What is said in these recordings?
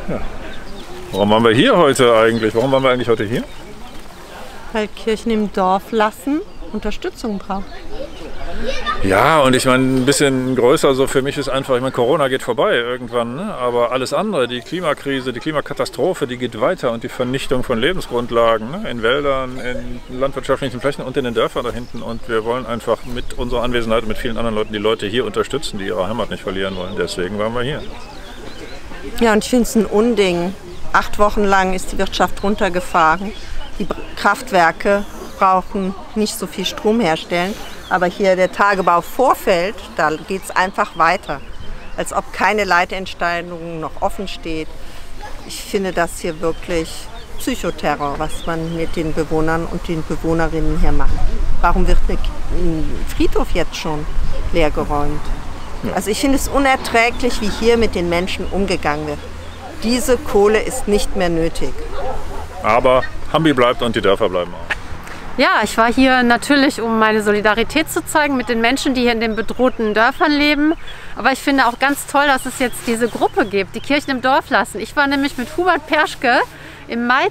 Ja. Warum waren wir hier heute eigentlich? Warum waren wir eigentlich heute hier? Weil Kirchen im Dorf lassen Unterstützung brauchen. Ja, und ich meine, ein bisschen größer so für mich ist einfach, ich meine, Corona geht vorbei irgendwann, ne? Aber alles andere, die Klimakrise, die Klimakatastrophe, die geht weiter und die Vernichtung von Lebensgrundlagen, ne? In Wäldern, in landwirtschaftlichen Flächen und in den Dörfern da hinten. Und wir wollen einfach mit unserer Anwesenheit und mit vielen anderen Leuten die Leute hier unterstützen, die ihre Heimat nicht verlieren wollen. Deswegen waren wir hier. Ja, und ich finde es ein Unding. 8 Wochen lang ist die Wirtschaft runtergefahren. Die Kraftwerke brauchen nicht so viel Strom herstellen. Aber hier der Tagebau Vorfeld, da geht es einfach weiter. Als ob keine Leitentscheidung noch offen steht. Ich finde das hier wirklich Psychoterror, was man mit den Bewohnern und den Bewohnerinnen hier macht. Warum wird ein Friedhof jetzt schon leergeräumt? Ja. Also ich finde es unerträglich, wie hier mit den Menschen umgegangen wird. Diese Kohle ist nicht mehr nötig. Aber Hambi bleibt und die Dörfer bleiben auch. Ja, ich war hier natürlich, um meine Solidarität zu zeigen mit den Menschen, die hier in den bedrohten Dörfern leben. Aber ich finde auch ganz toll, dass es jetzt diese Gruppe gibt, die Kirchen im Dorf lassen. Ich war nämlich mit Hubert Perschke im Mai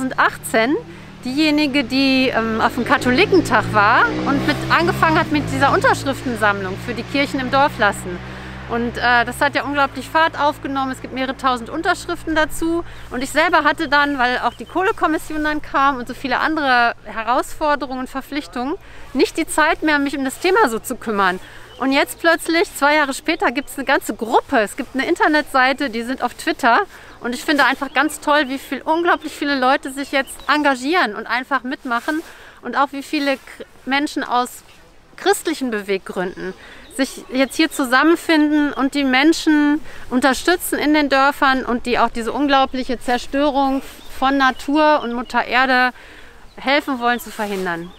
2018 diejenige, die auf dem Katholikentag war und angefangen hat mit dieser Unterschriftensammlung für die Kirchen im Dorf lassen. Und das hat ja unglaublich Fahrt aufgenommen. Es gibt mehrere tausend Unterschriften dazu. Und ich selber hatte dann, weil auch die Kohlekommission dann kam und so viele andere Herausforderungen und Verpflichtungen, nicht die Zeit mehr, mich um das Thema so zu kümmern. Und jetzt plötzlich, 2 Jahre später, gibt es eine ganze Gruppe. Es gibt eine Internetseite, die sind auf Twitter. Und ich finde einfach ganz toll, wie unglaublich viele Leute sich jetzt engagieren und einfach mitmachen. Und auch wie viele Menschen aus christlichen Beweggründen sich jetzt hier zusammenfinden und die Menschen unterstützen in den Dörfern und die auch diese unglaubliche Zerstörung von Natur und Mutter Erde helfen wollen zu verhindern.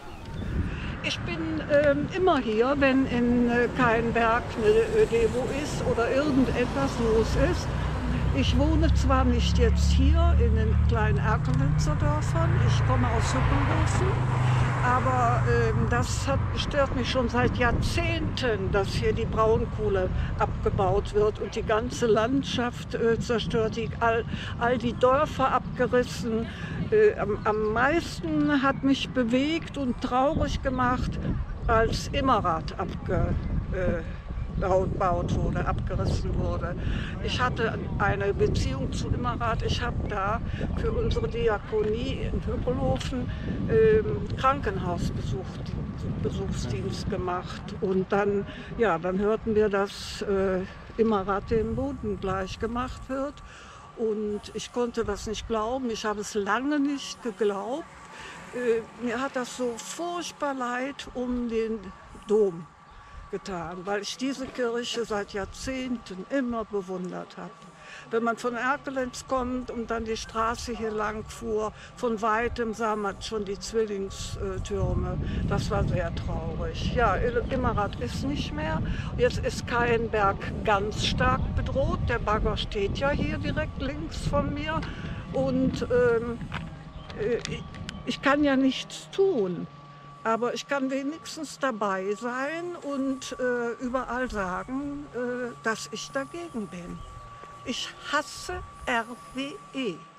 Ich bin immer hier, wenn in Keinberg eine Demo ist oder irgendetwas los ist. Ich wohne zwar nicht jetzt hier in den kleinen Erkelenzer Dörfern, ich komme aus Hüppelhofen. Aber das stört mich schon seit Jahrzehnten, dass hier die Braunkohle abgebaut wird und die ganze Landschaft zerstört, all die Dörfer abgerissen. Am meisten hat mich bewegt und traurig gemacht, als Immerath abgerissen wurde. Ich hatte eine Beziehung zu Immerath. Ich habe da für unsere Diakonie in Hüppelhofen Krankenhausbesuchsdienst gemacht. Und dann hörten wir, dass Immerath dem Boden gleich gemacht wird. Und ich konnte das nicht glauben. Ich habe es lange nicht geglaubt. Mir hat das so furchtbar leid um den Dom getan, weil ich diese Kirche seit Jahrzehnten immer bewundert habe. Wenn man von Erkelenz kommt und dann die Straße hier lang fuhr, von weitem sah man schon die Zwillingstürme. Das war sehr traurig. Ja, Immerath ist nicht mehr. Jetzt ist Keinberg ganz stark bedroht. Der Bagger steht ja hier direkt links von mir. Und ich kann ja nichts tun. Aber ich kann wenigstens dabei sein und überall sagen, dass ich dagegen bin. Ich hasse RWE.